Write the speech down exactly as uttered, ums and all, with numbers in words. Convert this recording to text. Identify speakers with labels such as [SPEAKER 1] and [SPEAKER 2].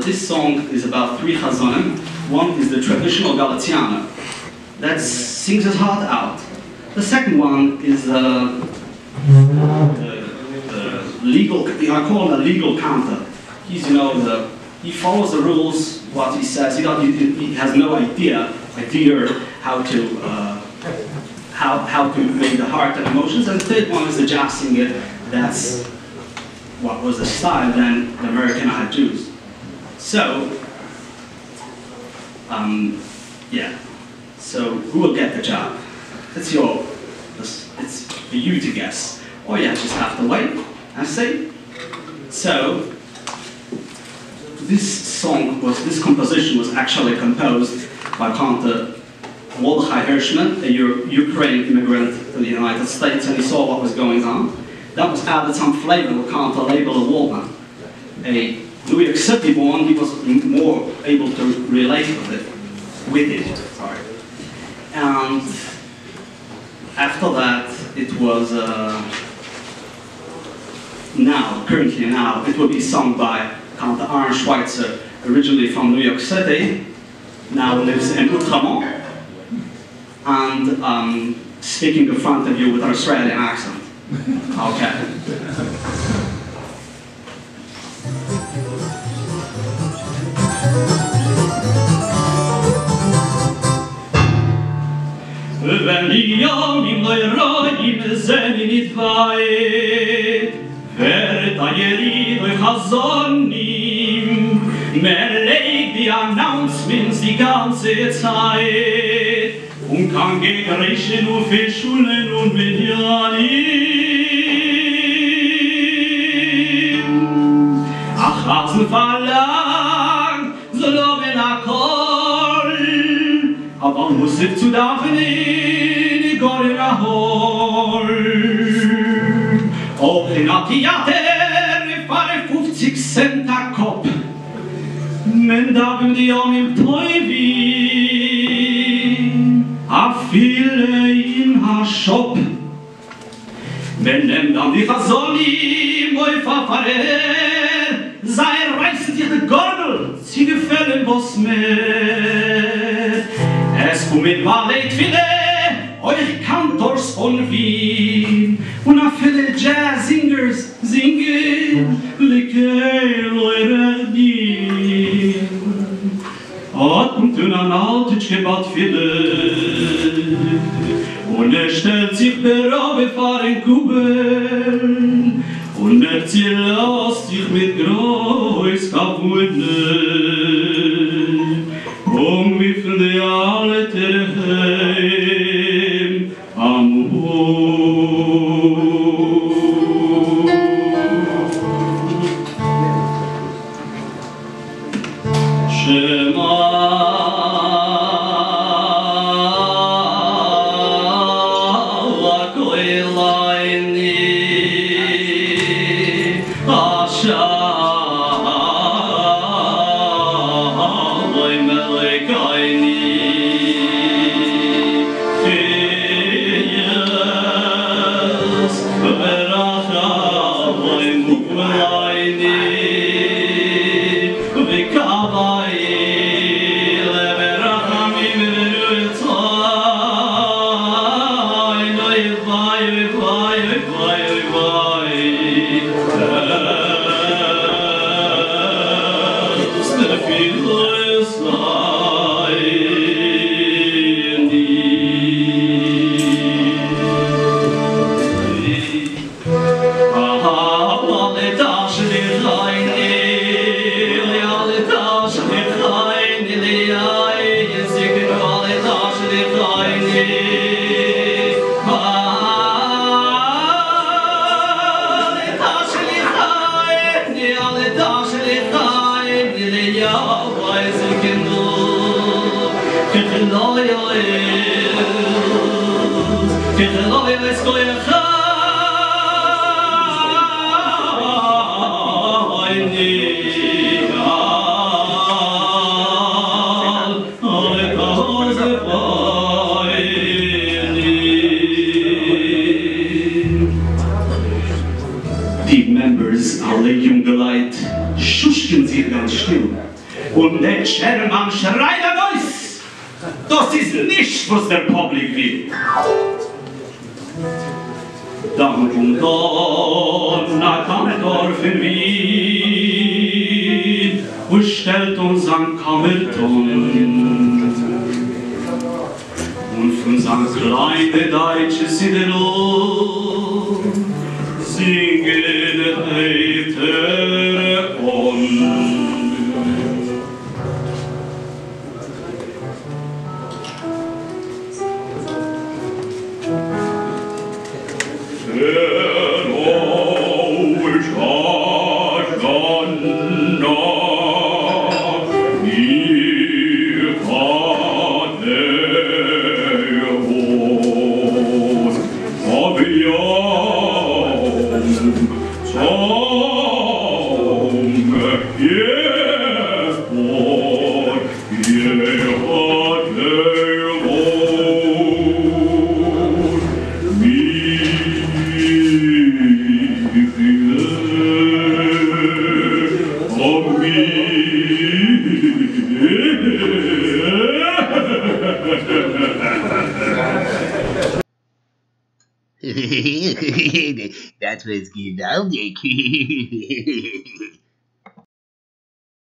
[SPEAKER 1] this song is about three chazonim. One is the traditional Galiciano that sings his heart out. The second one is uh, the, the legal, I call him a legal cantor. He's, you know, the, he follows the rules, what he says. He, he, he has no idea, idea how to, uh, how, how to make the heart and emotions. And the third one is the jazz singer. That's what was the style then the Americanized Jews. So, um, yeah. So who will get the job? It's your, it's for you to guess. Or you just have to wait and see. So, this song was, this composition was actually composed by cantor Mordechai Hirschman, a Euro Ukrainian immigrant to the United States, and he saw what was going on. That was added some flavor with cantor Label Waldman. A New York City born, he was more able to relate with it, with it, sorry. And after that, it was, uh, now, currently now, it will be sung by cantor Aron Schweitzer, originally from New York City, now lives in Outremont, and um, speaking in front of you with an Australian accent. Okay.
[SPEAKER 2] Wenn die Yomim Leroim Zeni Nitvayet Veret Ayerid Chazonim Man legt die Announcements die ganze Zeit und kann gegrichen und Fischulen und Binyanim Ach, Hasen verlangt, so loben Akkord aber muss ich zu daven in Goren Ahor. Auch in a Theater fahre fünfzig Cent a Kopf. Men daven die om im Teuvi, a viele in a Shop. Men nem dann die Chazoni, moi verfahrer, sei reißen sich die Gordel, sie gefällen was mehr. Es kommen Ballet viele, euch Cantors von Wien, und a viele Jazz-Singers singen, Likei Leurerdin. Hat und tun an Altitschke bad viele, und er stellt sich beraube fahren Kuben, und er zieht sich mit Groß Kapunen. Um wie von der alle Terheim am Hof. Shema Lakoilaini Asha
[SPEAKER 1] Die members, alle junge Leute, schuschen sich ganz still.
[SPEAKER 2] Und der Chairman schreit an uns. Das ist nicht, was der Public will. Dann kommt dann ein Kantor für Wien und stellt uns an Kammerton. Und von seinem kleinen deutschen Siderl singen heiter on.
[SPEAKER 3] Das was genau der